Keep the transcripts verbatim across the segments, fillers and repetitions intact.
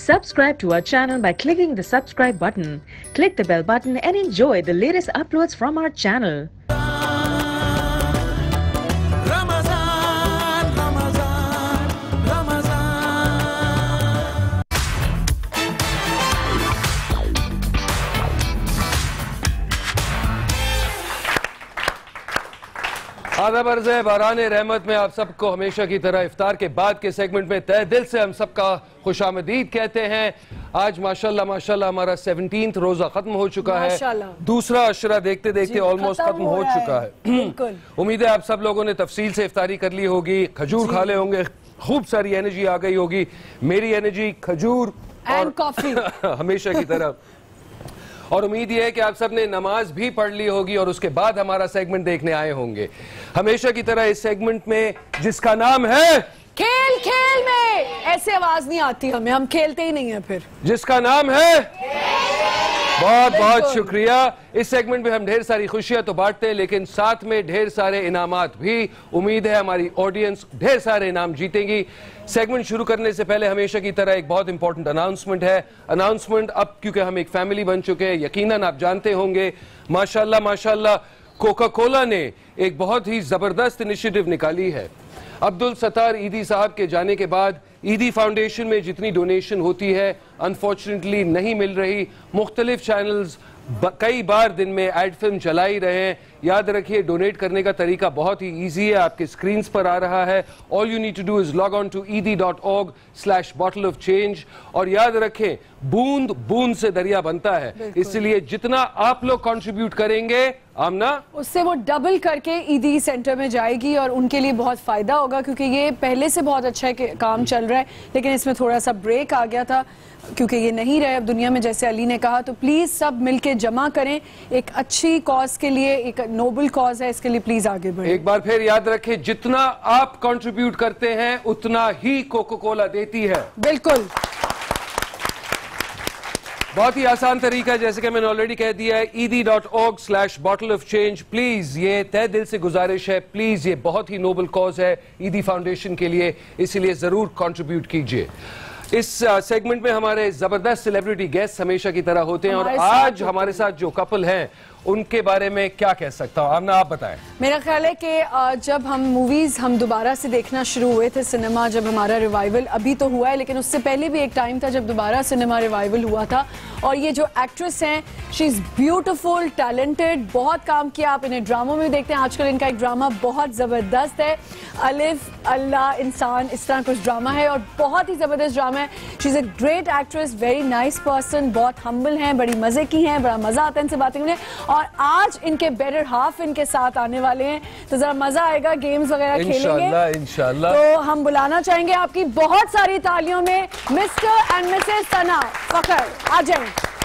Subscribe to our channel by clicking the subscribe button. Click the bell button and enjoy the latest uploads from our channel. आदाब अर्ज़ है बारान रहमत में आप सबको हमेशा की तरह इफ्तार के बाद के सेगमेंट में तहे दिल से हम सबका खुशामदीद कहते हैं। आज माशाल्लाह माशाल्लाह हमारा सेवनटीन्थ रोजा खत्म हो चुका है, दूसरा अशरा देखते देखते ऑलमोस्ट खत्म हो चुका है। उम्मीद है आप सब लोगों ने तफसील से इफ्तारी कर ली होगी, खजूर खा ले होंगे, खूब सारी एनर्जी आ गई होगी। मेरी एनर्जी खजूर और कॉफी हमेशा की तरह, और उम्मीद यह है कि आप सब ने नमाज भी पढ़ ली होगी और उसके बाद हमारा सेगमेंट देखने आए होंगे। हमेशा की तरह इस सेगमेंट में जिसका नाम है खेल खेल में, ऐसे आवाज नहीं आती हमें, हम खेलते ही नहीं है फिर, जिसका नाम है बहुत बहुत शुक्रिया। इस सेगमेंट में हम ढेर सारी खुशियां तो बांटते हैं लेकिन साथ में ढेर सारे इनामात भी। उम्मीद है हमारी ऑडियंस ढेर सारे इनाम जीतेंगी। सेगमेंट शुरू करने से पहले हमेशा की तरह एक बहुत इंपॉर्टेंट अनाउंसमेंट है। अनाउंसमेंट अब क्योंकि हम एक फैमिली बन चुके हैं, यकीनन आप जानते होंगे, माशाल्लाह माशाल्लाह कोका कोला ने एक बहुत ही जबरदस्त इनिशिएटिव निकाली है। अब्दुल सत्तार ईदी साहब के जाने के बाद ईदी फाउंडेशन में जितनी डोनेशन होती है अनफॉर्चुनेटली नहीं मिल रही। मुख्तलिफ चैनल्स कई बार दिन में एड फिल्म चला ही रहे हैं। याद रखिए डोनेट करने का तरीका बहुत ही इजी है, आपके स्क्रीन पर आ रहा है। All you need to do is log on to Edhi dot org slash bottle of change. और याद रखें बूंद बूंद से दरिया बनता है, इसलिए जितना आप लोग कंट्रीब्यूट करेंगे आमना उससे वो डबल करके ईदी सेंटर में जाएगी और उनके लिए बहुत फायदा होगा, क्योंकि ये पहले से बहुत अच्छा काम चल रहा है लेकिन इसमें थोड़ा सा ब्रेक आ गया था क्योंकि ये नहीं रहे अब दुनिया में, जैसे अली ने कहा। तो प्लीज सब मिलके जमा करें एक अच्छी कॉज के लिए, एक नोबल कॉज है, इसके लिए प्लीज आगे बढ़ें। एक बार फिर याद रखें जितना आप कंट्रीब्यूट करते हैं उतना ही कोका कोला देती है। बिल्कुल, बहुत ही आसान तरीका है, जैसे कि मैंने ऑलरेडी कह दिया है, Edhi dot org slash bottle of change. Please ये तहे दिल से गुजारिश है, प्लीज ये बहुत ही नोबल कॉज है ईदी फाउंडेशन के लिए, इसलिए जरूर कंट्रीब्यूट कीजिए। इस सेगमेंट में हमारे जबरदस्त सेलिब्रिटी गेस्ट हमेशा की तरह होते हैं और आज हमारे साथ जो कपल हैं उनके बारे में क्या कह सकता हूँ, आमना आप बताएं। मेरा ख्याल है कि जब हम मूवीज हम दोबारा से देखना शुरू हुए थे, सिनेमा जब हमारा रिवाइवल अभी तो हुआ है लेकिन उससे पहले भी एक टाइम था जब दोबारा सिनेमा रिवाइवल हुआ था। और ये जो एक्ट्रेस हैं, शी इज ब्यूटिफुल, टैलेंटेड, बहुत काम किया। आप इन्हें ड्रामों में देखते हैं, आजकल इनका एक ड्रामा बहुत जबरदस्त है, अलिफ अल्लाह इंसान, इस तरह कुछ ड्रामा है और बहुत ही जबरदस्त ड्रामा है। She is a great actress, very nice person, बहुत हम्बल हैं, बड़ी मजे की हैं, बड़ा मजा आता है इनसे बातें करने। और आज इनके बेटर हाफ इनके साथ आने वाले हैं तो जरा मजा आएगा, गेम्स वगैरह खेलेंगे इंशाल्लाह। तो हम बुलाना चाहेंगे आपकी बहुत सारी तालियों में Mr and Mrs Sana Fakhar. आ जाए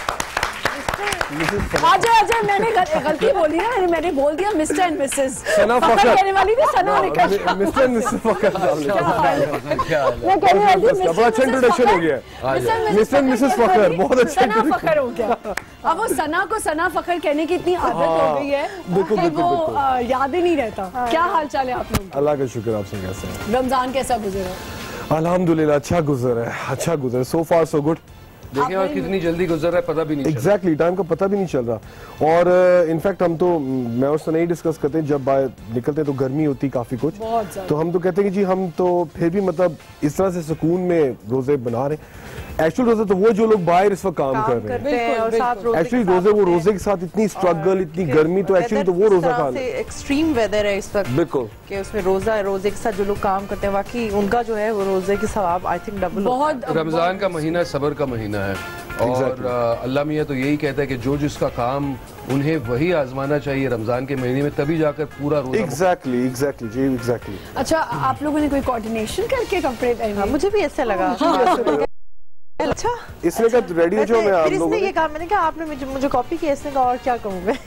आजा आजा, मैंने गलती बोली ना, मैंने बोल दिया Mr and Mrs Sana Fakhar कहने वाली थी, सना निकल मिस्टर एंड मिसेस फखर। मैं कहने वाली थी बड़ा अच्छा इंट्रोडक्शन हो गया, मिस्टर एंड मिसेस फखर, बहुत अच्छा सना फखर हो गया। अब वो सना को सना फखर कहने की इतनी आदत हो गई है कि वो याद ही नहीं रहता। क्या हाल चाल है आप लोग? अल्लाह का शुक्र, आपसे कैसे हैं? रमजान कैसा गुजरा? अल्हम्दुलिल्लाह अच्छा गुजरा है, अच्छा गुजरा, सो फार सो गुड। देखिए और कितनी जल्दी गुजर रहा है पता भी नहीं एग्जैक्टली exactly, टाइम का पता भी नहीं चल रहा। और इनफैक्ट uh, हम तो मैं उससे नहीं डिस्कस करते, जब बाहर निकलते तो गर्मी होती काफी कुछ, तो हम तो कहते हैं कि जी हम तो फिर भी मतलब इस तरह से सुकून में रोजे बना रहे हैं। एक्चुअल रोजे तो वो जो लोग बाहर इस वक्त काम, काम कर रहे हैं, एक्चुअली रोजे वो रोजे के साथ इतनी स्ट्रगल, इतनी गर्मी, तो एक्चुअली तो वो रोजा खाना एक्सट्रीम वेदर है इस वक्त, बिल्कुल कि उसमें रोजा रोजे के साथ जो लोग काम करते हैं वाकई उनका जो है वो रोजे की सवाब आई थिंक डबल। बहुत रमजान का महीना सबर का महीना है और exactly. अल्लाह मियाँ तो यही कहता है कि जो जिसका काम उन्हें वही आजमाना चाहिए रमजान के महीने में, तभी जाकर पूरा रोजा। एग्जैक्टली एग्जैक्टली जी एग्जैक्टली। अच्छा, आप लोगों ने कोई कोऑर्डिनेशन करके कपड़े पहने? मुझे भी ऐसा लगा। अच्छा, इसने कहा रेडी हो जाओ, मैं आप लोगों ने ये कहा, मैंने कहा आपने मुझे मुझे कॉपी किया, इसने कहा और क्या कहूँ मैं।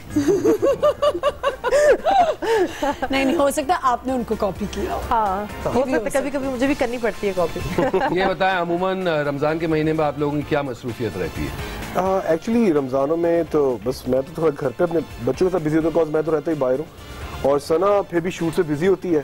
नहीं नहीं हो सकता आपने उनको कॉपी किया। हाँ हो सकता, कभी कभी मुझे भी करनी पड़ती है कॉपी। ये बताएं अमूमन रमजान के महीने में आप लोगों की क्या मसरूफियत रहती है? एक्चुअली रमजानों में तो बस मैं तो थोड़ा घर पे अपने बच्चों के साथ बिजी होता हूँ, मैं तो रहता ही बाहर हूँ और सना फिर भी शूट से बिजी होती है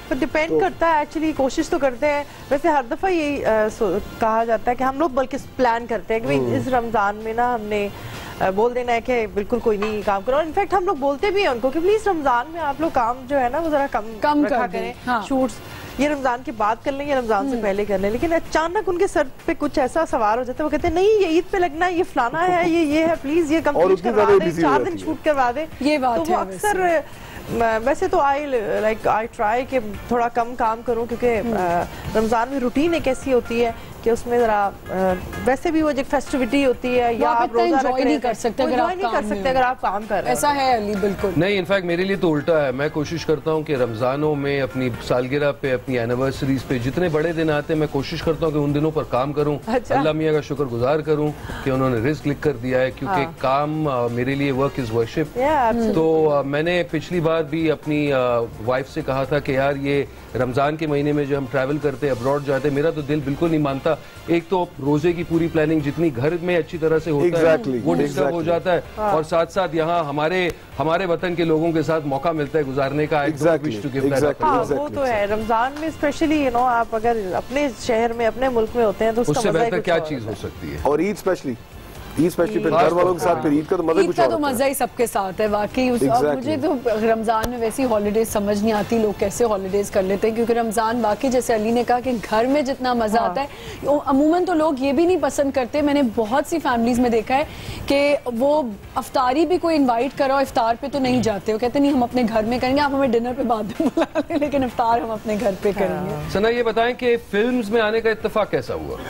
डिपेंड तो, करता है एक्चुअली, कोशिश तो करते हैं वैसे हर दफा यही कहा जाता है कि हम लोग बल्कि प्लान करते हैं कि भाई इस रमजान में ना हमने बोल देना है कि बिल्कुल कोई नहीं काम करो। इनफैक्ट हम लोग बोलते भी हैं उनको कि प्लीज रमजान में आप लोग काम जो है ना वो जरा कम कम रखा कर करें, हाँ। शूट्स ये रमजान के बाद कर लें या रमजान से पहले कर लें। लेकिन अचानक उनके सर पे कुछ ऐसा सवार हो जाता है, वो कहते हैं नहीं ये ईद पे लगना है, ये फलाना है, ये ये है, प्लीज ये कंप्लीट करवा दे, चार दिन शूट करवा दे। ये बात तो वो अक्सर वैसे तो आई लाइक आई ट्राई कि थोड़ा कम काम करूं, क्योंकि रमजान में रूटीन एक ऐसी होती है कि उसमें जरा वैसे भी वो जो फेस्टिविटी होती है या आप रोजा रख नहीं कर सकते अगर आप नहीं कर सकते अगर आप काम कर रहे हैं। ऐसा है अली, बिल्कुल नहीं। इनफैक्ट मेरे लिए तो उल्टा है, मैं कोशिश करता हूँ कि रमजानों में अपनी सालगिरह पे, अपनी एनिवर्सरीज पे जितने बड़े दिन आते हैं मैं कोशिश करता हूँ कि उन दिनों पर काम करूँ, अल्लाह मियाँ का शुक्रगुजार करूँ कि उन्होंने रिस्क लिख कर दिया है, क्योंकि काम मेरे लिए वर्क इज वर्शिप। तो मैंने पिछली बार भी अपनी वाइफ से कहा था कि यार ये रमजान के महीने में जो हम ट्रैवल करते हैं, अब्रॉड जाते हैं, मेरा तो दिल बिल्कुल नहीं मानता। एक तो रोजे की पूरी प्लानिंग जितनी घर में अच्छी तरह से होता exactly, है वो डिस्टर्ब exactly. हो जाता है हाँ। और साथ साथ यहाँ हमारे हमारे वतन के लोगों के साथ मौका मिलता है गुजारने का। exactly, exactly, हाँ, exactly, वो तो है रमजान में स्पेशली, यू नो आप अगर अपने शहर में अपने मुल्क में होते हैं तो उससे बेहतर क्या चीज हो सकती है। और ईद स्पेशली ईद स्पेशली घर वालों के साथ, फिर ईद का तो मजा कुछ और तो मजा ही सबके साथ है वाकई। मुझे तो रमजान में वैसी हॉलीडेज समझ नहीं आती लोग कैसे हॉलीडेज कर लेते हैं, क्योंकि रमजान वाकई जैसे अली ने कहा कि घर में जितना मजा आता है अमूमन तो लोग ये भी नहीं पसंद करते। मैंने बहुत सी फैमिलीज में देखा है कि वो अफ्तारी भी कोई इन्वाइट करो, इफ्तार पे तो नहीं जाते, वो कहते नहीं हम अपने घर में करेंगे, आप हमें डिनर पे बाद में बुला लें लेकिन इफ्तार हम अपने घर पे करेंगे। सना ये बताएं कि फिल्म्स में आने का इत्तेफाक कैसा हुआ?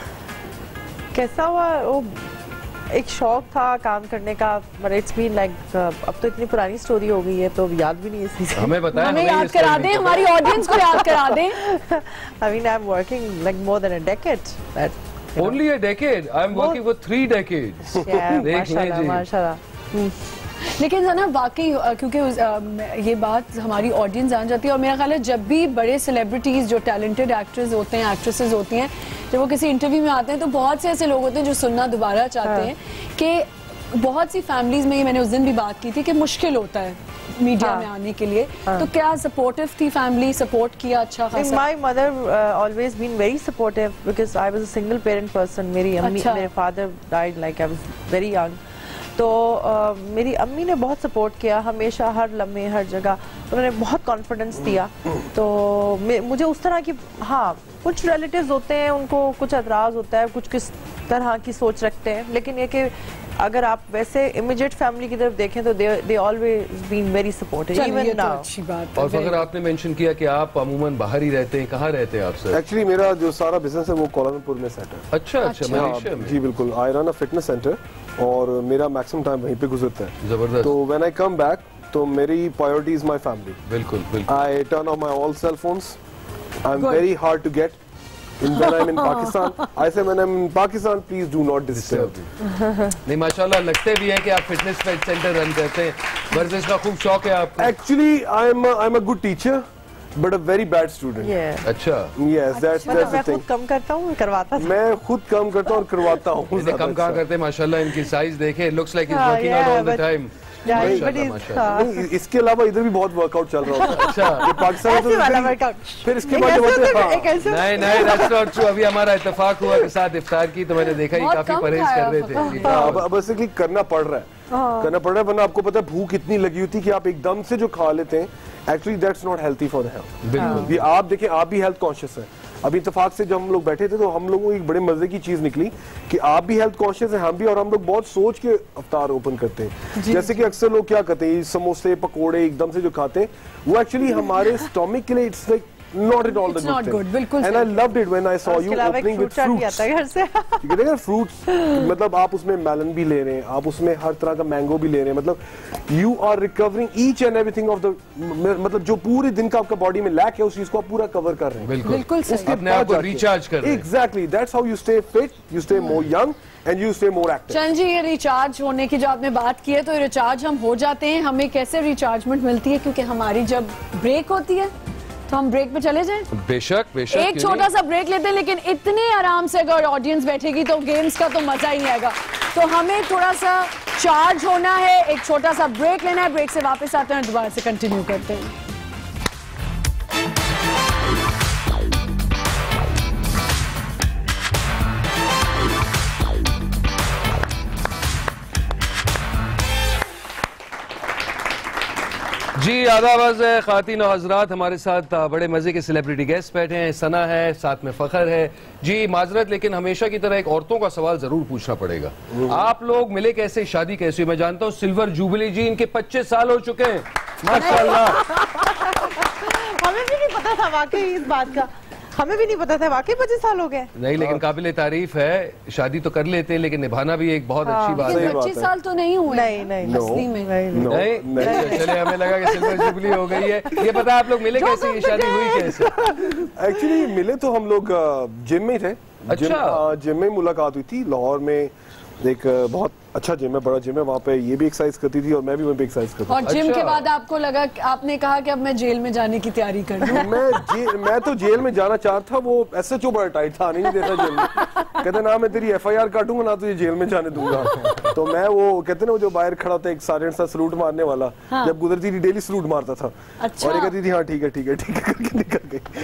कैसा हुआ, एक शौक था काम करने का, बट इट्स बीन लाइक अब तो इतनी पुरानी स्टोरी हो गई है तो याद भी नहीं है। हमें बताएं, हमें याद करा दें, हमारी ऑडियंस को याद करा दें। I mean I'm working like more than a decade. That, Only a decade? I'm working for three decades. Yeah, माशाल्लाह माशाल्लाह। लेकिन ना वाकई क्योंकि ये बात हमारी ऑडियंस जान जाती है, और मेरा ख्याल है जब भी बड़े सेलिब्रिटीज जो टैलेंटेड एक्टर्स होते हैं, एक्ट्रेसेस होती हैं, जब वो किसी इंटरव्यू में आते हैं तो बहुत से ऐसे लोग होते हैं जो सुनना दोबारा चाहते हैं कि बहुत सी फैमिलीज में, ये मैंने उस दिन भी बात की थी कि मुश्किल होता है मीडिया हाँ, में आने के लिए हाँ, तो क्या सपोर्टिव थी फैमिली, सपोर्ट किया अच्छा खासा? My mother always been very supportive because I was a single parent person. मेरी अम्मी, मेरे father died like I was very young, तो uh, मेरी अम्मी ने बहुत सपोर्ट किया हमेशा, हर लम्हे हर जगह उन्होंने बहुत कॉन्फिडेंस दिया। तो मुझे उस तरह की, हाँ कुछ रिलेटिव्स होते हैं उनको कुछ एतराज़ होता है, कुछ किस तरह की सोच रखते हैं, लेकिन ये कि अगर आप वैसे इमीडिएट फैमिली की तरफ देखें तो they always been very supportive even now. अच्छी बात है। और अगर आपने मेंशन किया कि आप अमूमन बाहर ही रहते हैं, कहाँ रहते हैं आप सर? एक्चुअली मेरा जो सारा बिजनेस है वो कोलालमपुर में सेट है। अच्छा अच्छा, मलेशिया में? जी बिल्कुल, I run a fitness centre और मेरा मैक्सिमम टाइम वहीं पे गुजरता है। जबरदस्त। तो व्हेन आई कम बैक तो मेरी प्रायोरिटी इज माय फैमिली। बिल्कुल बिल्कुल। I turn off my all cell phones, I am very hard to get when I'm in Pakistan. I say when I'm in Pakistan, please do not disturb. नहीं माशाल्लाह लगते भी हैं कि आप fitness centre run करते हैं, वर्जिश का खूब शौक है आपको। Actually, I'm a, I'm a good teacher, but a very bad student. Yeah. अच्छा। Yes, that's that's the thing. मैं खुद कम करता हूँ, करवाता था। मैं खुद कम करता हूँ और करवाता हूँ। इन्हें कम कहाँ करते हैं माशाल्लाह, इनकी साइज देखे, looks like he's working out all the time. इसके अलावा इधर भी बहुत वर्कआउट चल रहा होता है। अच्छा, पाकिस्तान में फिर इसके बाद नहीं नहीं that's not true। अभी हमारा इत्तेफाक हुआ के साथ इफ्तार की तो मैंने देखा ये काफी परहेज कर रहे थे। अब बेसिकली करना पड़ रहा है, करना पड़ रहा है, वरना आपको पता है भूख इतनी लगी होती है कि आप एकदम से जो खा लेते हैं, actually that's not healthy for the health. बिल्कुल, आप देखें आप भी हेल्थ कॉन्शियस है। अभी इत्तेफाक से जब हम लोग बैठे थे तो हम लोगों को एक बड़े मजे की चीज निकली कि आप भी हेल्थ कॉन्शियस है, हम भी, और हम लोग बहुत सोच के इफ्तार ओपन करते हैं। जैसे कि अक्सर लोग क्या करते हैं, समोसे पकोड़े एकदम से जो खाते हैं वो एक्चुअली हमारे स्टोमक के लिए it's like not at all the good thing. बिल्कुल। And I loved it when I saw you opening with fruits. ठीक है, फ्रूट्स मतलब आप उसमें मेलन भी ले रहे हैं, आप उसमें हर तरह का मैंगो भी ले रहे हैं, मतलब you are recovering each and everything of the, मतलब जो पूरे दिन का आपका बॉडी में लैक है उस चीज को आप पूरा कवर कर रहे हैं। बिल्कुल बिल्कुल सही। अपने आप को रिचार्ज कर रहे हैं। Exactly, that's how you stay fit, you stay more young and you stay more active. Chand ji, ये रिचार्ज होने की जो आपने बात की है, तो रिचार्ज हम हो जाते हैं, हमें कैसे रिचार्जमेंट मिलती है? क्योंकि हमारी जब ब्रेक होती है तो हम ब्रेक पे चले जाएं? बेशक बेशक। एक छोटा सा ब्रेक लेते हैं, लेकिन इतने आराम से अगर ऑडियंस बैठेगी तो गेम्स का तो मजा ही नहीं आएगा। तो हमें थोड़ा सा चार्ज होना है, एक छोटा सा ब्रेक लेना है, ब्रेक से वापस आते हैं, दोबारा से कंटिन्यू करते हैं। जी आदाब ख़ातीन और हज़रात, हमारे साथ बड़े मज़े के सेलिब्रिटी गेस्ट बैठे हैं। सना है, साथ में फ़खर है। जी माजरत, लेकिन हमेशा की तरह एक औरतों का सवाल ज़रूर पूछना पड़ेगा। आप लोग मिले कैसे, शादी कैसी हुई? मैं जानता हूँ सिल्वर जुबली जी, इनके पच्चीस साल हो चुके हैं माशाल्लाह। हमें भी नहीं पता था वाकई इस बात का, हमें भी नहीं पता था वाकई पच्चीस साल हो गए। नहीं, लेकिन काबिल तारीफ है। शादी तो कर लेते हैं लेकिन निभाना भी एक बहुत अच्छी बात है। पच्चीस साल तो नहीं हुए। नहीं नहीं असली में नहीं, नहीं। चले, हमें लगा कि सिल्वर जुबली हो गई है। ये पता आप लोग मिले कैसे, ये शादी हुई कैसे? एक्चुअली मिले तो हम लोग जिम में थे। अच्छा। जिम में मुलाकात हुई थी। लाहौर में एक बहुत अच्छा जिम है, बड़ा जिम है, वहाँ पे ये भी एक्सरसाइज करती थी और मैं भी वहाँ पे एक्सरसाइज करता था। और जिम अच्छा। के बाद आपको लगा, आपने कहा कि अब मैं जेल में जाने की तैयारी कर लूं। मैं जे, मैं तो जेल में जाना चाहता था, वो एस एच ओ बड़ा टाइट था, नहीं देता जेल में। कहते ना मैं तेरी एफ आई आर काटूंगा ना तुझे जेल में जाने दूंगा। तो मैं वो कहते ना वो जो बाहर खड़ा था एक सार्जेंट सा सलूट मारने वाला, हाँ। जब गुजरती थी डेली सलूट मारता था। अच्छा। और ये कहती थी हाँ ठीक है ठीक है ठीक है करके निकल गई।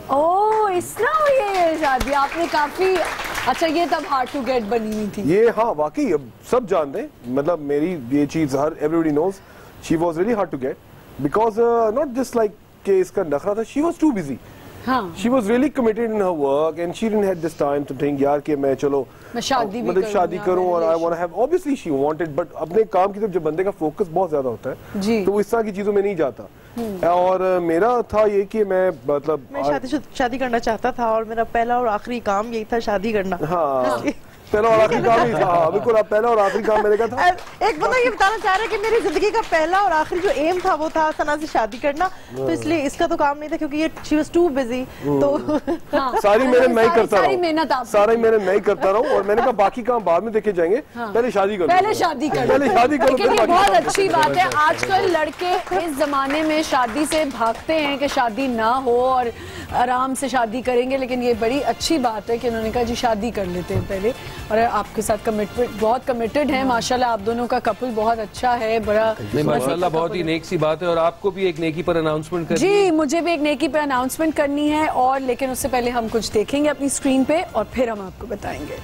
ओह, इस तरह हुई है ये शादी। आपने काफी अच्छा, ये तब हार्ड टू गेट बनी हुई थी ये। हाँ वाकई, अब सब जानते हैं, मतलब मेरी ये चीज हर everybody knows she was really hard to get because not just like कि इसका नखरा था, शी वाज टू बिजी। हाँ। She was really committed in her work and she didn't have this time to think यार कि मैं चलो मैं शादी भी मतलब करूं शादी या करूं और I relation। want to have, obviously she wanted, but अपने काम की तरफ जब बंदे का फोकस बहुत ज्यादा होता है जी। तो वो इस तरह की चीजों में नहीं जाता। और मेरा था ये कि मैं मतलब मैं शादी शादी करना चाहता था और मेरा पहला और आखिरी काम यही था, शादी करना। हाँ पहला और आखिरी काम ही था। हाँ बिल्कुल, आप पहला और आखिरी काम मेरे का था। एक बंदा ये बताना चाह रहा है कि मेरी जिंदगी का पहला और आखिरी जो एम था वो था सना से शादी करना, तो इसलिए इसका तो काम नहीं था क्योंकि ये शी वाज टू बिजी। तो हाँ। सारी मेहनत मैं ही करता सारी मेहनत रहा आप सारा ही मेहनत मैं ही करता रहा और मैंने कहा बाकी काम बाद में देखे जाएंगे, पहले शादी करो, पहले शादी करो, पहले शादी करो। लेकिन ये बहुत अच्छी बात है। आजकल लड़के इस जमाने में शादी से भागते हैं कि शादी ना हो और आराम से शादी करेंगे, लेकिन ये बड़ी अच्छी बात है कि उन्होंने कहा जी शादी कर लेते हैं पहले। और आपके साथ कमिटमेंट, बहुत कमिटेड है माशाल्लाह। आप दोनों का कपल बहुत अच्छा है, बड़ा नहीं माशाल्लाह, बहुत ही नेक सी बात है। और आपको भी एक नेकी पर अनाउंसमेंट करनी जी है। मुझे भी एक नेकी पर अनाउंसमेंट करनी है, और लेकिन उससे पहले हम कुछ देखेंगे अपनी स्क्रीन पे और फिर हम आपको बताएंगे।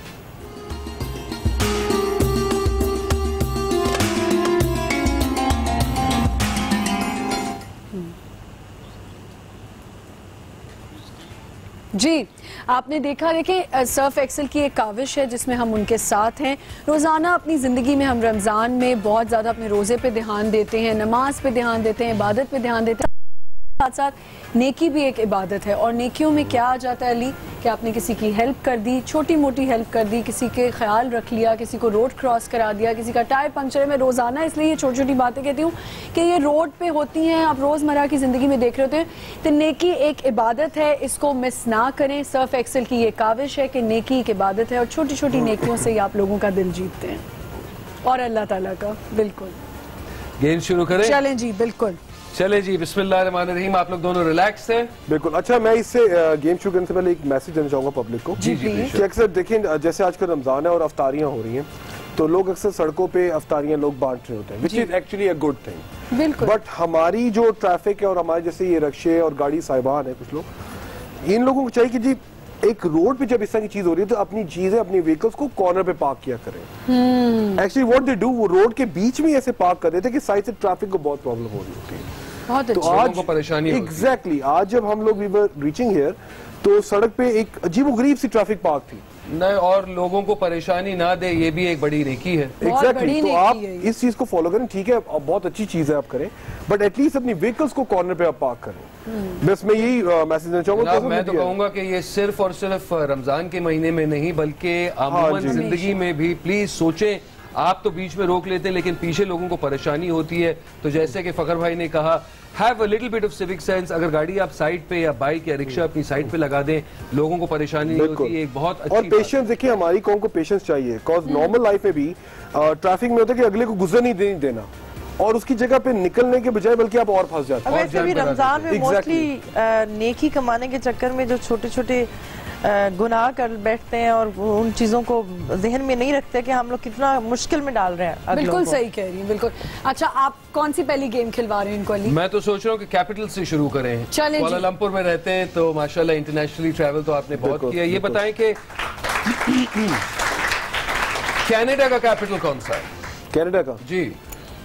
जी आपने देखा, देखिए सर्फ एक्सेल की एक काविश है जिसमें हम उनके साथ हैं। रोज़ाना अपनी ज़िंदगी में हम रमज़ान में बहुत ज़्यादा अपने रोज़े पे ध्यान देते हैं, नमाज पे ध्यान देते हैं, इबादत पे ध्यान देते हैं, साथ साथ नेकी भी एक इबादत है। और नेकियों में क्या आ जाता है अली कि आपने किसी की हेल्प कर दी, छोटी मोटी हेल्प कर दी, किसी के ख्याल रख लिया, किसी को रोड क्रॉस करा दिया, किसी का टायर पंक्चर है। मैं रोज़ाना इसलिए ये छोटी छोटी बातें कहती हूँ कि ये रोड पे होती हैं, आप रोज़मर्रा की ज़िंदगी में देख रहे होते हैं। तो नेकी एक इबादत है, इसको मिस ना करें। सर्फ एक्सेल की ये काविश है कि नेकी एक इबादत है और छोटी छोटी नेकियों से ही आप लोगों का दिल जीतते हैं और अल्लाह ताला का। बिल्कुल, गेम शुरू करें? चलें जी, बिल्कुल चले जी। बिस्मिल्लाहिर्रहमानिर्रहीम। आप लोग दोनों रिलैक्स हैं? बिल्कुल। अच्छा, मैं इससे गेम शुरू करने से पहले एक मैसेज देना चाहूंगा पब्लिक को। जी जी कि अक्सर देखें जैसे आजकल रमजान है और अफ्तारियां हो रही हैं, तो लोग अक्सर सड़कों पे अफ्तारियां लोग बांट रहे होते हैं, which is actually a good thing. बिल्कुल। बट हमारी जो ट्रैफिक है और हमारे जैसे ये रक्शे और गाड़ी साहिबान है, कुछ लोग, इन लोगों को चाहिए कि जी एक रोड पे जब इस तरह की चीज हो रही है तो अपनी चीजें, अपनी व्हीकल्स को कॉर्नर पे पार्क किया करें। एक्चुअली व्हाट दे डू, वो रोड के बीच में ऐसे पार्क कर देते हैं कि साइड से ट्रैफिक को बहुत प्रॉब्लम हो रही होती है। बहुत तो अच्छा। आज को परेशानी एग्जैक्टली exactly, आज जब हम लोग वी वर रीचिंग हियर तो सड़क पे एक अजीबोगरीब सी ट्रैफिक पार्क थी। नहीं, और लोगों को परेशानी ना दे, ये भी एक बड़ी नेकी है। एग्जैक्टली exactly, तो आप इस चीज को फॉलो करें, ठीक है, बहुत अच्छी चीज है आप करें, बट एटलीस्ट अपनी व्हीकल्स को कॉर्नर पे आप पार्क करें। बस मैं यही मैसेज देना चाहूंगा। मैं तो कहूंगा कि ये सिर्फ और सिर्फ रमजान के महीने में नहीं बल्कि आमूमन जिंदगी में भी प्लीज सोचें। आप तो बीच में रोक लेते हैं लेकिन पीछे लोगों को परेशानी होती है। तो जैसे कि फखर भाई ने कहा, have a little bit of civic sense. अगर गाड़ी आप साइड पे या बाइक या रिक्शा अपनी साइड पे लगा दें, लोगों को परेशानी नहीं होती है। एक बहुत अच्छी और पेशेंस, देखिए हमारी कौम को पेशेंस चाहिए, बिकॉज नॉर्मल लाइफ में भी ट्रैफिक में होता है कि अगले को गुजर नहीं दे, देना और उसकी जगह पे निकलने के बजाय बल्कि आप और फंस जाते हैं। वैसे भी रमजान में मोस्टली नेकी कमाने के चक्कर में जो छोटे छोटे गुनाह कर बैठते हैं और उन चीजों को जहन में नहीं रखते कि हम लोग कितना मुश्किल में डाल रहे हैं। बिल्कुल सही कह रही हैं, बिल्कुल। अच्छा, आप कौन सी पहली गेम खिलवा रहे हैं इनको अली? मैं तो सोच रहा हूँ कि कैपिटल से शुरू करें। कुआलालंपुर में रहते हैं तो माशाल्लाह इंटरनेशनली ट्रैवल तो आपने बहुत किया। ये बताएं कि कनाडा का कैपिटल कौन सा है? कनाडा का? जी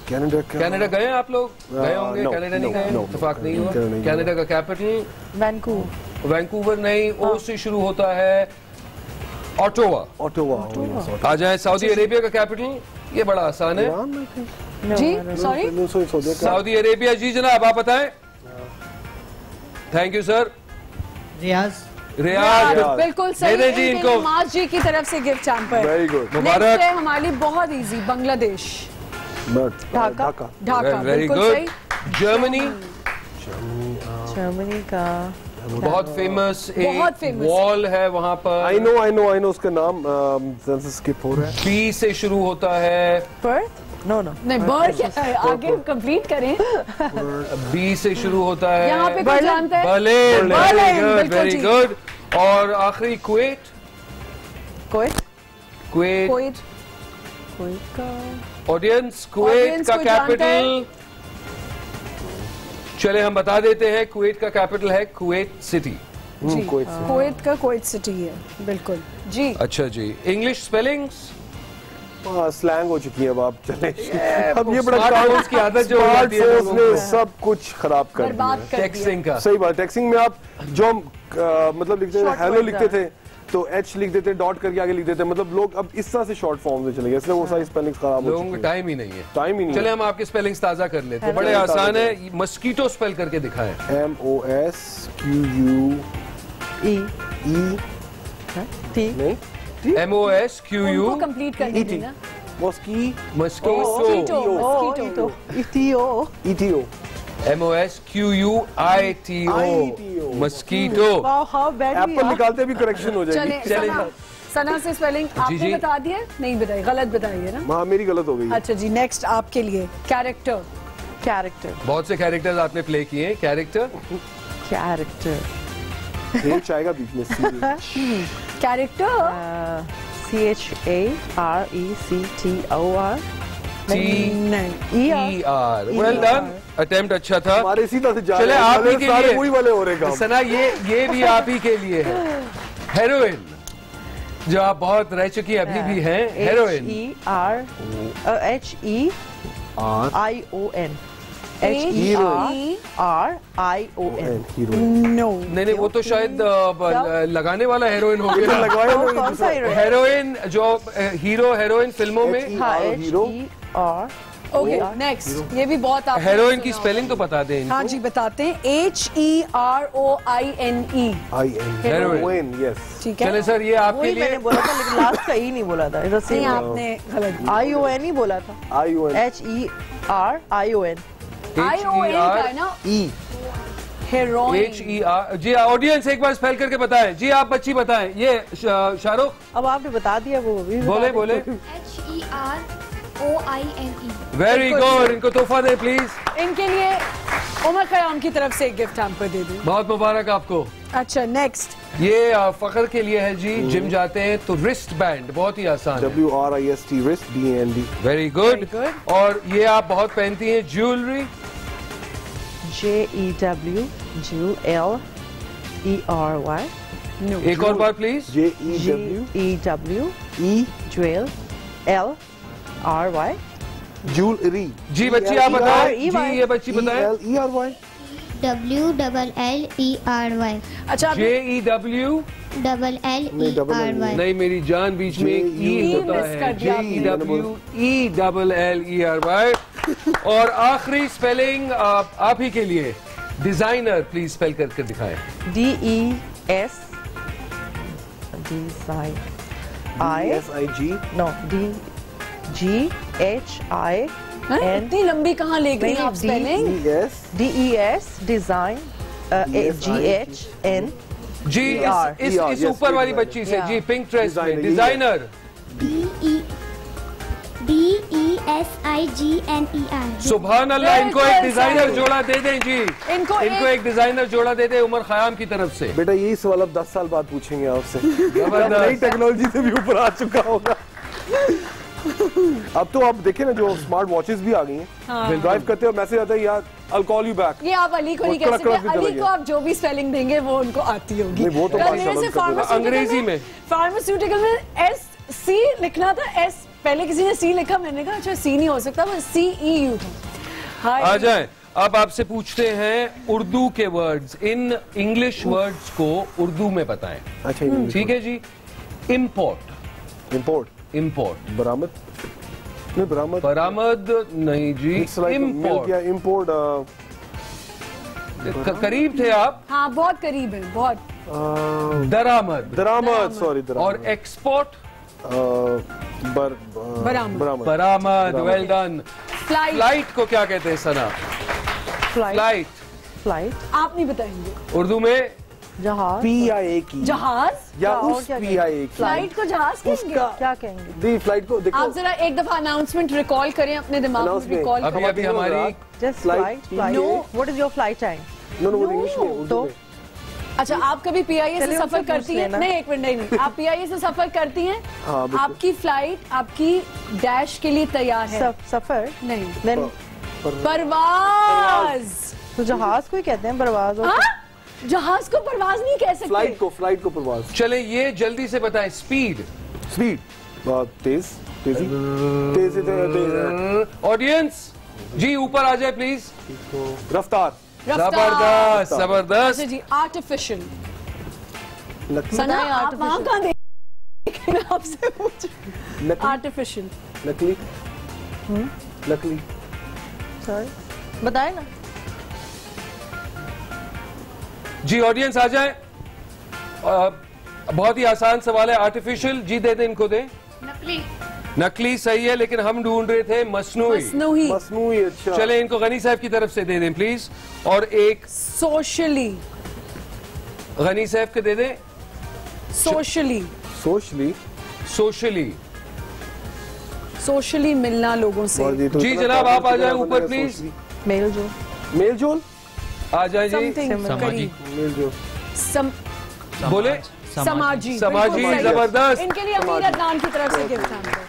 कनाडा का कनाडा गए आप लोग? गए होंगे? no, कनाडा नहीं no, गए? no, इत्तेफाक नहीं हुआ? कनाडा नहीं कनाडा का कैपिटल? वैंकूवर। वैंकूवर नहीं, ओ से शुरू होता है ऑटोवा। ऑटोवा। आ जाए सऊदी अरेबिया का कैपिटल, ये बड़ा आसान है जी। Sorry, Saudi Arabia. जी जनाब आप बताएं। Thank you sir. Riyaz. Riyaz बिल्कुल दे सही। दें जी इनको। नमाज जी की तरफ से गिफ्ट हैम्पर। Very good. मुबारक। है हमारी बहुत इजी, बांग्लादेश। ढाका। ढाका वेरी बिल्कुल गुड। सही। जर्मनी, जर्मनी का बहुत फेमस बहुत एक famous। वॉल है वहां पर। I know I know I know उसका नाम स्किप हो रहा है। बी से शुरू होता है। पर्थ? नो नो नहीं, बर्ड क्या है, आगे कंप्लीट करें। बी से शुरू होता है। यहाँ पे कोई जानता है? बर्लिन। बर्लिन, वेरी गुड, बिल्कुल वेरी ठीक। गुड। और आखिरी Kuwait. Kuwait. Kuwait Kuwait. Kuwait का ऑडियंस, कुवैत Audience का कोई जानता कैपिटल, चले हम बता देते हैं, कुवैत का कैपिटल है कुवैत सिटी। जी, कुवैत से। कुवैत का कुवैत सिटी है बिल्कुल जी। अच्छा जी। English spellings? स्लैंग हो चुकी है अब आप चले। अब ये बड़ा स्मार्टफोन्स की आदत जो हो जाती है लोगों ने को। सब कुछ खराब कर बर्बाद दिया। कर दिया। टेक्सटिंग का। सही बात। टेक्सिंग में आप जो हम अ, मतलब लिखते थे, Short हेलो word लिखते था। थे तो एच लिख देते, डॉट करके आगे लिख देते, मतलब लोग अब इस तरह से शॉर्ट फॉर्म में चले गए, इसलिए वो सारी स्पेलिंग्स खराब हो लोगों को चुकी हैं। टाइम ही नहीं है। टाइम ही नहीं चले है। हम आपके स्पेलिंग्स ताजा कर लेते हैं। Hello। बड़े आसान ताजा है। मस्कीटो स्पेल करके दिखाएं। M O S Q U E E T नहीं M O S Q U उनको कंप्लीट करने E T। देना। मस्की मस्कीटो। Mosquito, O mosquito। इटियो E T O M O S Q U I T I O T O। Mosquito. Wow how bad apple निकालते भी correction हो चले जाएगी। चले। सना, सना से स्पेलिंग जी, आपने जी। बता दिया? नहीं बताई, गलत बताई है ना? हाँ मेरी गलत हो गई। अच्छा जी, नेक्स्ट आपके लिए कैरेक्टर। कैरेक्टर बहुत से कैरेक्टर्स आपने प्ले किए हैं। कैरेक्टर? कैरेक्टर एच आएगा बीच में C. Character C H A R E C T O R T नहीं। E R E R. Well done, attempt अच्छा था। हमारे इसी तरह से जा चले रहे हैं, आप ही सारे- के सारे लिए। वही वाले हो रहे काम। सना ये ये भी आप ही के लिए है। हेरोइन, जो आप बहुत रह चुकी अभी भी हैं। Heroin. E R H E R I O N H E R R I O N hero no. नहीं नहीं, वो तो शायद अ, ब- लगाने वाला हेरोइन हो गया। लगवाए लोग कौन सा हीरो है? हेरोइन जो अ, हीरो हेरोइन फिल्मों में। H E हाँ R H hero. E R okay next, ये भी बहुत आप हेरोइन की स्पेलिंग तो बता दें इनको। हाँ जी बताते हैं। H E R O I N E. I N Heroin। Heroin yes. ठीक है। चले सर, ये आपके वही लिए। मैंने बोला था लेकिन लास्ट का ई नहीं बोला था। इधर से नहीं, आपने गलत। आई ओ एन ही बोला था। I O N H E R I O N I O N का है ना? E heroin. H E R. जी ऑडियंस एक बार स्पेल करके बताएं। जी आप बच्ची बताएं। ये शा- शाहरुख अब आपने बता दिया वो भी बता बोले दे। बोले। H E R O I N E. Very good, इनको तोहफा दे प्लीज। इनके लिए उमर खयाम की तरफ से एक गिफ्ट हैम्पर दे दूं। बहुत मुबारक आपको। अच्छा नेक्स्ट। ये अ, फखर के लिए है जी। जिम जाते हैं तो रिस्ट बैंड बहुत ही आसान है। W R I S T wrist D N D. Very good. Very good। और ये आप बहुत पहनती हैं jewellery. J E W U L E R Y एक और बार please. J E W E W E jewel L R Y jewellery. जी बच्ची आप बताएं। जी ये बच्ची बताएं। L E R Y W double L E R Y. अच्छा J E W. Double L नहीं, E double R L Y. नहीं मेरी जान, बीच में एक ई J E होता miss है। कर जे दिया ई आपने। W E double L E R Y. और आखिरी स्पेलिंग आप आप ही के लिए। डिजाइनर प्लीज स्पेल करके दिखाएं। D E S design I S I G no D G H I हैं? एन इतनी लंबी कहाँ ले गई नहीं, आप D- spelling? E S D E S design G H N G E R, इस इस, E R, इस yes, ऊपर वाली designer. बच्ची से। Yeah. जी पिंक ड्रेस में। Designer, designer. D E D E S I G N E R. सुभान अल्लाह, इनको एक बिल्कुल डिजाइनर सही। जोड़ा दे दें जी। इनको इनको एक- एक डिजाइनर जोड़ा दे दें उमर खयाम की तरफ से। बेटा यही सवाल अब दस साल बाद पूछेंगे आपसे। जबरदस्त। नई टेक्नोलॉजी से भी ऊपर आ चुका होगा। अब तो आप देखें ना जो स्मार्ट वॉचेस भी आ गई हैं। ड्राइव करते हो मैसेज आता है यार आई कॉल यू बैक। ये आप अली को नहीं वो कह कड़क कड़क सकते। से अली चला को आप जो भी स्पेलिंग देंगे वो उनको आती होगी। नहीं, वो तो कल माशाल्लाह मेरे से उनका फार्मास्यूटिकल अंग्रेजी में। फार्मास्यूटिकल में एस सी लिखना था, एस पहले किसी ने सी लिखा, मैंने कहा अच्छा सी नहीं हो सकता, बस सी ई यू था। हाय आ जाए, अब आपसे पूछते हैं उर्दू के वर्ड्स, इन इंग्लिश वर्ड्स को उर्दू में बताएं। अच्छा ठीक है जी। इम्पोर्ट, इम्पोर्ट, इम्पोर्ट, बरामद, नहीं बरामद, बरामद नहीं जी, इम्पोर्ट, इम्पोर्ट, करीब थे आप। हाँ बहुत करीब है, बहुत। दरामद, दरामद, सॉरी दरामद। और एक्सपोर्ट, बरामद, बरामद, वेल डन। फ्लाइट, फ्लाइट को क्या कहते हैं सना? फ्लाइट, फ्लाइट आप नहीं बताएंगे। उर्दू में जहाज, पी आई ए की, जहाज या और उस क्या पी आई ए की, फ्लाइट को जहाज कहेंगे? क्या कहेंगे? दी फ्लाइट को देखो, आप जरा एक दफा अनाउंसमेंट रिकॉल करें अपने दिमाग में, Announcement. रिकॉल अभी अभी हमारी just Flight, flight, P A. Flight. No, what is your flight time? No no वो इंग्लिश में, उर्दू तो में। अच्छा आप कभी पीआईए से चलिए सफर उनसे करती पूछ हैं? लेना। नहीं एक मिनट, नहीं नहीं आप पीआईए से सफर करती हैं? हाँ, बिल्कुल। आपकी फ्लाइट आपकी डैश के लिए तैयार है? सफ- सफर नहीं, देन परवाज। तो जहाज को ही कहते हैं परवाज। और हाँ? जहाज को परवाज नहीं कह सकते। फ्लाइट को, फ्लाइट को परवाज। चले ये जल्दी से बताएं, स्पीड, स्पीड, बहुत तेज, तेजी, तेजी, तेज, ऑडियंस जी ऊपर आ जाए प्लीज। रफ्तार, रफ्तार। जबरदस्त, जबरदस्त। अच्छा जी, आर्टिफिशियल। नकली, सना आप artificial। वहाँ कहाँ देख, मैं आपसे पूछ नकली, आर्टिफिशियल। नकली, नकली, सॉरी बताए ना। जी ऑडियंस आ जाए, आ, बहुत ही आसान सवाल है। आर्टिफिशियल जी दे दे, इनको दे। नकली, नकली सही है, लेकिन हम ढूंढ रहे थे मसनूई। मसनूई, मसनूई। अच्छा चले इनको गनी साहब की तरफ से दे दें प्लीज, और एक सोशली, गनी साहब के दे दें। सोशली, सोशली, सोशली, सोशली मिलना लोगों से। जी जनाब आप आ जाए ऊपर प्लीज। मेल जो मेल जोल, आ जाए जी। Something करीब। मेल जोल, सम, बोले समाजी, समाजी, बिल्कुल सही। जबरदस्त। इनके लिए अमीर अदनान की तरफ से गिफ्ट है।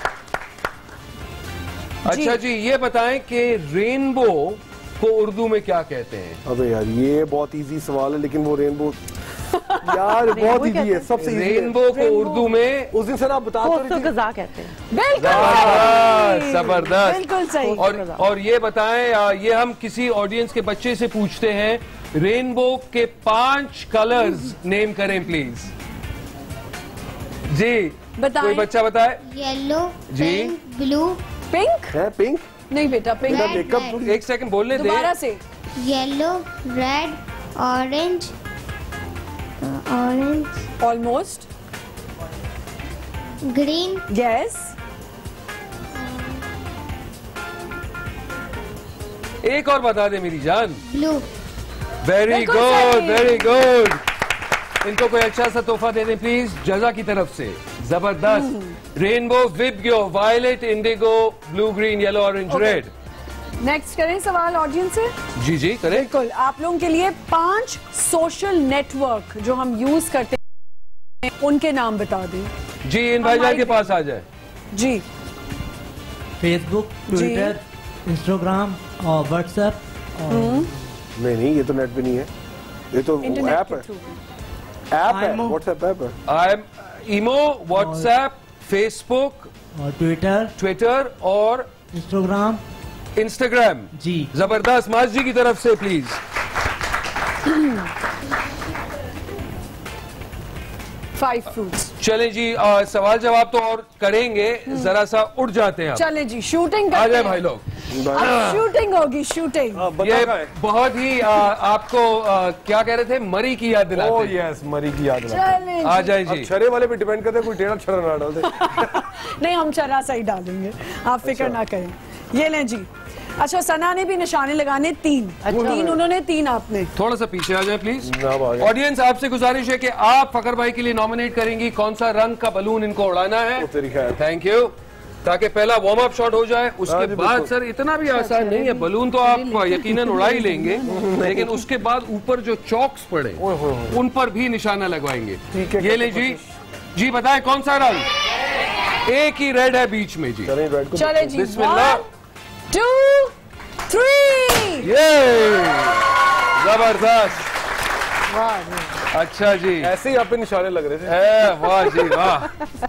अच्छा जी ये बताएं कि रेनबो को उर्दू में क्या कहते हैं? अबे यार ये बहुत इजी सवाल है, लेकिन वो रेनबो यार बहुत इजी है, सबसे इजी है। रेनबो को उर्दू में उस दिन सर आप बता तो तो रही थी। गजा कहते हैं। बिल्कुल जबरदस्त, सही। जबरदस्त। बिल्कुल सही। और और ये बताएं, आ, ये हम किसी ऑडियंस के बच्चे से पूछते हैं, रेनबो के पांच कलर्स नेम करें प्लीज। जी बताएं। कोई बच्चा बताए। येलो, जी। Pink, blue, pink? है पिंक, नहीं बेटा पिंक। Red, मेकअप red, एक सेकंड बोलने दे। दोबारा से। Yellow, red, orange, orange, almost. Green, yes. एक और बता दे मेरी जान। ब्लू। वेरी बिल्कुल गुड, सही। Very good. इनको कोई अच्छा सा तोहफा दे दें प्लीज जजा की तरफ से। जबरदस्त। रेनबो विबग्यो, violet, indigo, blue, green, yellow, orange, red. Next करें सवाल ऑडियंस से। जी जी करें। बिल्कुल, आप लोगों के लिए पांच सोशल नेटवर्क जो हम यूज करते हैं उनके नाम बता दें। जी इन भाईजान के पास आ जाए। जी फेसबुक, ट्विटर, इंस्टाग्राम और व्हाट्सएप। नहीं नहीं ये तो नेट पे नहीं है, ये तो इंटरनेट ऐप के है, थ्रू। ऐप है, IMO। व्हाट्सएप ऐप है। I M imo, WhatsApp, Facebook, और ट्विटर, ट्विटर और इंस्टाग्राम। इंस्टाग्राम। जी जबरदस्त। माज जी की तरफ से प्लीज। Five fruits. चलें जी आ, सवाल जवाब तो और करेंगे, जरा सा उठ जाते हैं। चलें जी शूटिंग आ करते जाए हैं। भाई लोग। अब शूटिंग होगी, शूटिंग। ये बहुत ही आ, आपको आ, क्या कह रहे थे, मरी की याद ओ दिलाते हैं। यस, मरी की याद दिलाते हैं। चलें आ जी। जाए अब जी। छरे वाले पे डिपेंड करता है, कोई टेढ़ा छड़ा ना डाल दे। नहीं हम चरा सही डालेंगे, आप फिक्र ना करें। ये लें जी। अच्छा सना ने भी निशाने लगाने तीन। तीन उन्होंने, तीन आपने। थोड़ा सा पीछे आ जाए प्लीज। जनाब आ गए। ऑडियंस आपसे गुजारिश है कि आप फकर भाई के लिए नॉमिनेट करेंगी कौन सा रंग का बलून इनको उड़ाना है। ओ तेरी खैर। Thank you. ताकि पहला वार्म अप शॉट हो जाए, हाँ उसके जी, बाद बिल्कुल। सर इतना भी आसान नहीं है, बलून तो आप यकीनन उड़ा ही लेंगे, लेकिन उसके बाद ऊपर जो चॉक्स पड़े ओए होए होए। उन पर भी निशाना लगवाएंगे। ठीक है, ये ले जी। जी बताएं कौन सा रंग? एक ही रेड है बीच में जी। चलें रेड को चले जी। बिस्मिल्लाह। One, two, three. ये जबरदस्त। वाह अच्छा जी, ऐसे ही आप पे निशाने लग रहे थे। ए, वाह जी वाह।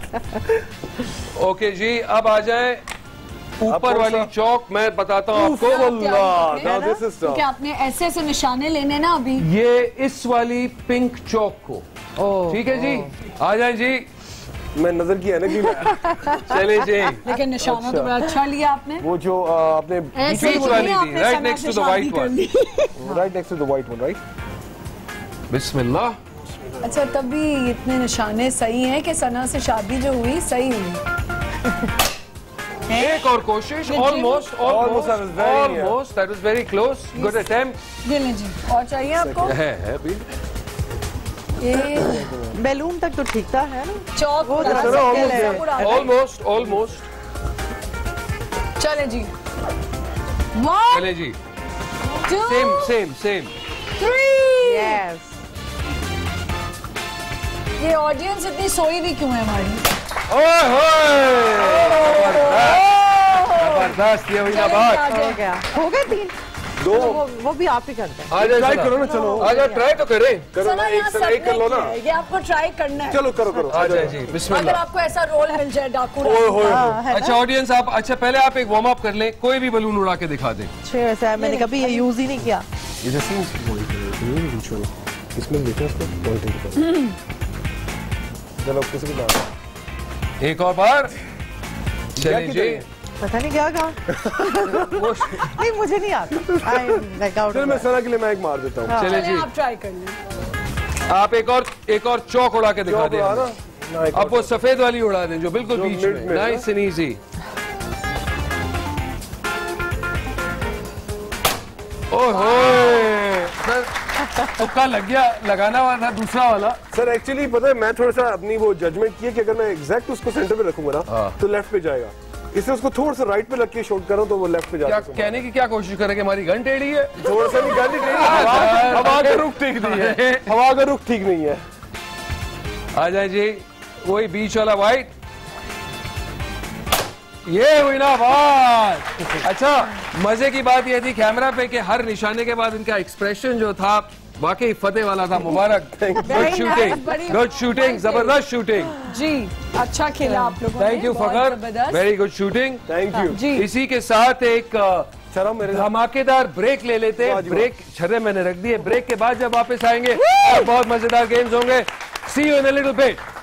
ओके जी, अब आ जाए ऊपर वाली चौक। मैं बताता हूँ आपको, क्योंकि आपने ऐसे ऐसे निशाने लेने ना अभी। ये इस वाली पिंक चौक को, ठीक है जी। आ जाए जी, मैं नजर किया ना कि चले जी। लेकिन निशाना तो बड़ा अच्छा लिया आपने। वो जो आ, आपने ऐसे बीच वाली थी, right next to the white one, right next to the white one, right. बिस्मिल्लाह। अच्छा, तभी इतने निशाने सही हैं कि सना से शादी जो हुई सही हुई। एक और कोशिश, almost almost almost, that was very close, good attempt. जी जी, और चाहिए आपको? है है अभी ये बैलून तक तो ठीक था, है ना? चौक ऑलमोस्ट ऑलमोस्ट। चले जी, वन, चले जी, two, same same same. Three. Yes. ये ऑडियंस इतनी सोई हुई क्यों है हमारी? ओए होए, जबरदस्त, ये हुई ना बात। हो गया, हो गए तीन दो। वो, वो भी आप ही करते हैं। आ जाओ, ट्राई करो ना, चलो आ जाओ, ट्राई तो करें। करो ना, एक से एक कर लो ना। ये आपको ट्राई करना है। चलो करो करो, आ जाए जी, अगर बिस्मिल्लाह। आपको ऐसा रोल मिल जाए डाकू ओए राजा। होए हाँ, है ना? अच्छा ऑडियंस, आप अच्छा पहले आप एक वार्म अप कर लें, कोई भी बलून उड़ा के दिखा दें। छह वैसे है, मैंने कभी ये यूज ही नहीं किया। ये जैसे इसमें देखो इसको, चलो किसी की बात। एक और बार, चलिए जी। पता नहीं क्या कहा। नहीं, मुझे नहीं आता। Like out. चलो मैं सना के लिए मैं एक मार देता हूँ। चले जी, आप ट्राई कर लें। आप एक और एक और चौक उड़ा के दिखा दें। अब वो सफेद वाली उड़ा दें जो बिल्कुल जो बीच मिड में, में, नाइस एंड इजी। ओहो, तुक्का लग गया, लगाना वाला था दूसरा वाला। सर एक्चुअली पता है, मैं थोड़ा सा अपनी वो जजमेंट की है कि अगर मैं एग्जैक्ट उसको सेंटर पे रखूंगा ना तो लेफ्ट पे जाएगा, इसलिए उसको थोड़ा सा राइट पे रख के शॉट करूं तो वो लेफ्ट पे क्या जाएगा। कहने की क्या कोशिश करें कि हमारी गन टेढ़ी है? थोड़ा सा नहीं, गाली नहीं, हवा हवा का रुख ठीक नहीं है, हवा का रुख ठीक नहीं है। आ जाए जी, वही बीच वाला वाइट, ये हुई ना बात। अच्छा, मजे की बात ये थी कैमरा पे कि हर निशाने के बाद इनका एक्सप्रेशन जो था वाकई फतेह वाला था। मुबारक, गुड शूटिंग, गुड शूटिंग, जबरदस्त शूटिंग जी। अच्छा खेला आप लोगों ने, thank you Fakhar, very good shooting, thank you जी। इसी के साथ एक शर्म मेरे धमाकेदार ब्रेक ले लेते हैं। ब्रेक छर्रे मैंने रख दिए, ब्रेक के बाद जब वापस आएंगे और बहुत मजेदार गेम्स होंगे। See you in a little bit.